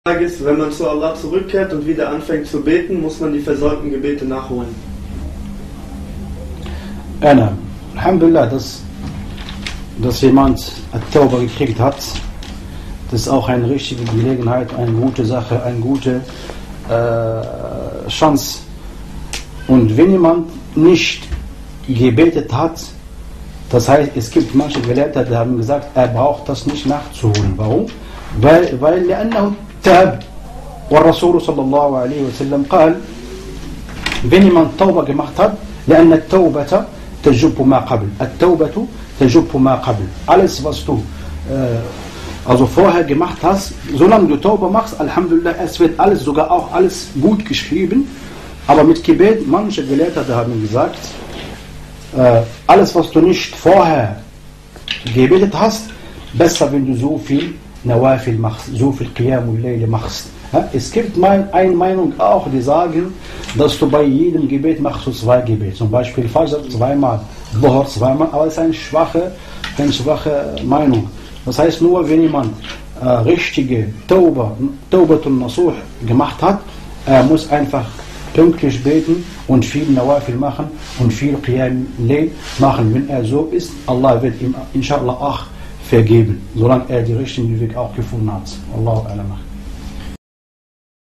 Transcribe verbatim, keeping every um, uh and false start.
Die Frage ist, wenn man zu Allah zurückkehrt und wieder anfängt zu beten, muss man die versäumten Gebete nachholen. Anna, Alhamdulillah, dass, dass jemand At-Tauba gekriegt hat, das ist auch eine richtige Gelegenheit, eine gute Sache, eine gute äh, Chance. Und wenn jemand nicht gebetet hat, das heißt, es gibt manche Gelehrte, die haben gesagt, er braucht das nicht nachzuholen. Warum? Weil, weil لأنه تاب والرسول صلى الله عليه وسلم قال wenn jemand Tauba gemacht hat لأن التوبة تجب ما قبل التوبة تجب ما قبل alles was du äh, also vorher gemacht hast, solange du Tauba machst, Alhamdulillah, es wird alles, sogar auch alles gut geschrieben, aber mit Gebet, manche Gelehrte haben gesagt, äh, alles was du nicht vorher gebetet hast, besser wenn du so viel Nawafil machst, so viel Qiyamul Layl machst. Es gibt eine Meinung auch, die sagen, dass du bei jedem Gebet machst du zwei Gebete. Zum Beispiel Fajr zweimal, Dhuhr zweimal, aber es ist eine schwache, eine schwache Meinung. Das heißt, nur wenn jemand äh, richtige Tauba, Taubatun Nasuh gemacht hat, er muss einfach pünktlich beten und viel Nawafil machen und viel Qiyam Layl machen. Wenn er so ist, Allah wird ihm inshallah auch vergeben, solange er den richtigen Weg auch gefunden hat. Allahu a'lam.